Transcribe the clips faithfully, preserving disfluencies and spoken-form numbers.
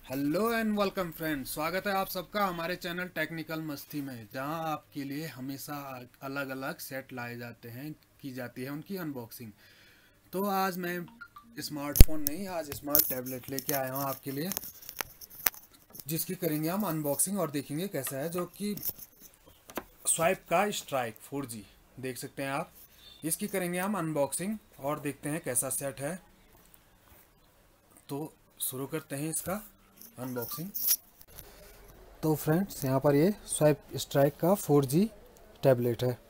Hello and welcome friends, स्वागत है आप सबका हमारे चैनल टेक्निकल मस्ती में, जहां आपके लिए हमेशा अलग अलग सेट लाए जाते हैं, की जाती है उनकी अनबॉक्सिंग। तो आज मैं स्मार्टफोन नहीं, आज स्मार्ट टैबलेट लेके आया हूं आपके लिए, जिसकी करेंगे हम अनबॉक्सिंग और देखेंगे कैसा है। जो कि स्वाइप का स्ट्राइक फोर जी देख सकते हैं आप। इसकी करेंगे हम अनबॉक्सिंग और देखते हैं कैसा सेट है। तो शुरू करते हैं इसका अनबॉक्सिंग। तो फ्रेंड्स, यहाँ पर ये स्वाइप स्ट्राइक का फोर जी टैबलेट है।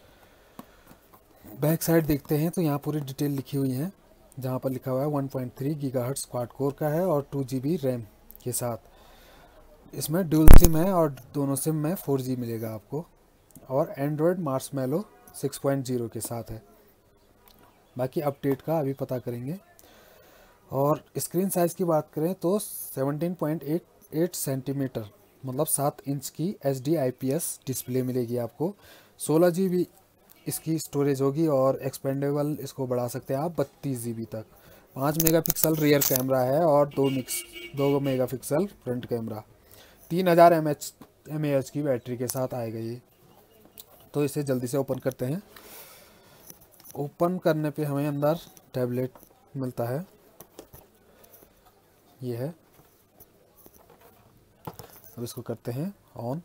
बैक साइड देखते हैं तो यहाँ पूरी डिटेल लिखी हुई है, जहाँ पर लिखा हुआ है one point three gigahertz quad core का है और टू जी बी रैम के साथ। इसमें ड्यूल सिम है और दोनों सिम में फोर जी मिलेगा आपको, और Android Marshmallow six point zero के साथ है। बाकी अपडेट का अभी पता करेंगे। और स्क्रीन साइज़ की बात करें तो seventeen point eight eight centimetre मतलब सात इंच की H D I P S display मिलेगी आपको। सोलह जी बी इसकी स्टोरेज होगी और एक्सपेंडेबल इसको बढ़ा सकते हैं आप बत्तीस जी बी तक। पाँच मेगापिक्सल रियर कैमरा है और दो मिक्स दो मेगापिक्सल फ्रंट कैमरा। तीन हज़ार M H M A H की बैटरी के साथ आएगा ये। तो इसे जल्दी से ओपन करते हैं। ओपन करने पे हमें अंदर टैबलेट मिलता है, ये है। अब इसको करते हैं ऑन,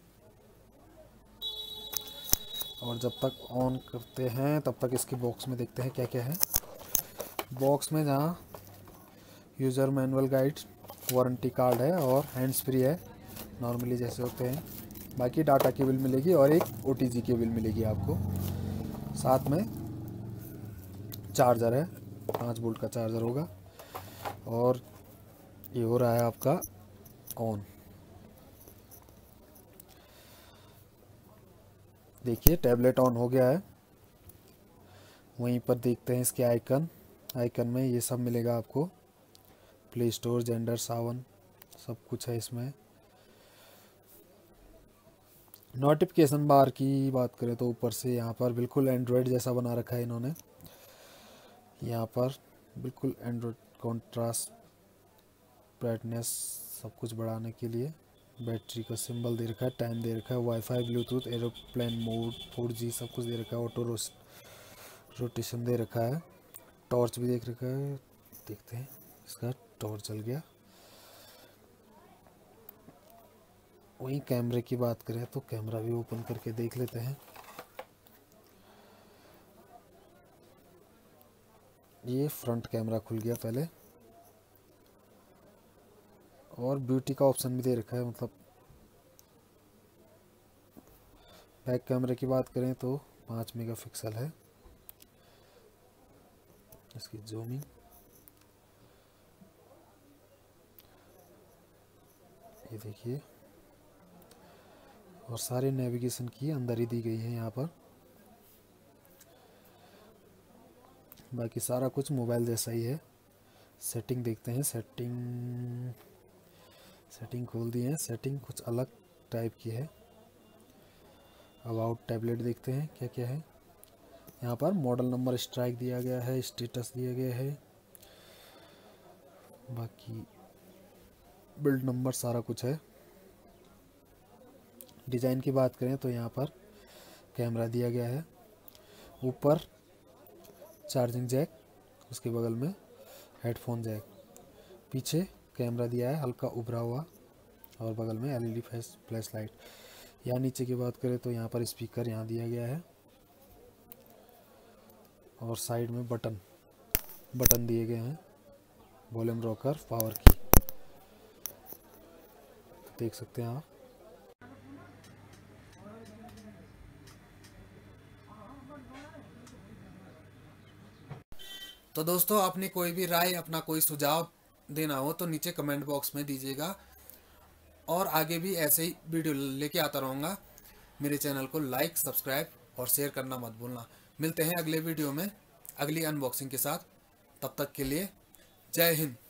और जब तक ऑन करते हैं तब तक इसकी बॉक्स में देखते हैं क्या क्या है। बॉक्स में जहाँ user manual guide, warranty card है और हैंड्स फ्री है, नॉर्मली जैसे होते हैं। बाकी डाटा केबल मिलेगी और एक ओ टी जी केबल मिलेगी आपको। साथ में चार्जर है, पाँच वोल्ट का चार्जर होगा। और ये हो रहा है आपका ऑन। देखिए टैबलेट ऑन हो गया है। वहीं पर देखते हैं इसके आइकन। आइकन में ये सब मिलेगा आपको, प्ले स्टोर, जेंडर, सावन, सब कुछ है इसमें। नोटिफिकेशन बार की बात करें तो ऊपर से यहाँ पर बिल्कुल एंड्रॉयड जैसा बना रखा है इन्होंने। यहाँ पर बिल्कुल एंड्रॉयड कॉन्ट्रास्ट, ब्राइटनेस सब कुछ बढ़ाने के लिए। बैटरी का सिंबल दे रखा है, टाइम दे रखा है, wifi, Bluetooth, aeroplane mode, four G सब कुछ दे रखा है। ऑटो रोटेशन दे रखा है। टॉर्च भी देख रखा है, देखते हैं। इसका टॉर्च जल गया। वहीं कैमरे की बात करें तो कैमरा भी ओपन करके देख लेते हैं। ये फ्रंट कैमरा खुल गया पहले, और ब्यूटी का ऑप्शन भी दे रखा है। मतलब बैक कैमरे की बात करें तो पाँच मेगापिक्सल है। इसकी जूमिंग, ये देखिए। और सारे नेविगेशन की अंदर ही दी गई है यहाँ पर। बाकी सारा कुछ मोबाइल जैसा ही है। सेटिंग देखते हैं। सेटिंग सेटिंग खोल दी है। सेटिंग कुछ अलग टाइप की है। अबाउट टैबलेट देखते हैं क्या क्या है। यहाँ पर मॉडल नंबर स्ट्राइक दिया गया है, स्टेटस दिया गया है, बाकी बिल्ड नंबर सारा कुछ है। डिज़ाइन की बात करें तो यहाँ पर कैमरा दिया गया है, ऊपर चार्जिंग जैक, उसके बगल में हेडफोन जैक, पीछे कैमरा दिया है हल्का उभरा हुआ, और बगल में L E D flash flash light. यहाँ नीचे की बात करें तो यहाँ पर स्पीकर यहाँ दिया गया है, और साइड में बटन बटन दिए गए हैं, वॉल्यूम रॉकर, पावर की, देख सकते हैं आप। तो दोस्तों, अपनी कोई भी राय, अपना कोई सुझाव देना हो तो नीचे कमेंट बॉक्स में दीजिएगा, और आगे भी ऐसे ही वीडियो लेके आता रहूँगा। मेरे चैनल को लाइक, सब्सक्राइब और शेयर करना मत भूलना। मिलते हैं अगले वीडियो में अगली अनबॉक्सिंग के साथ। तब तक के लिए जय हिंद।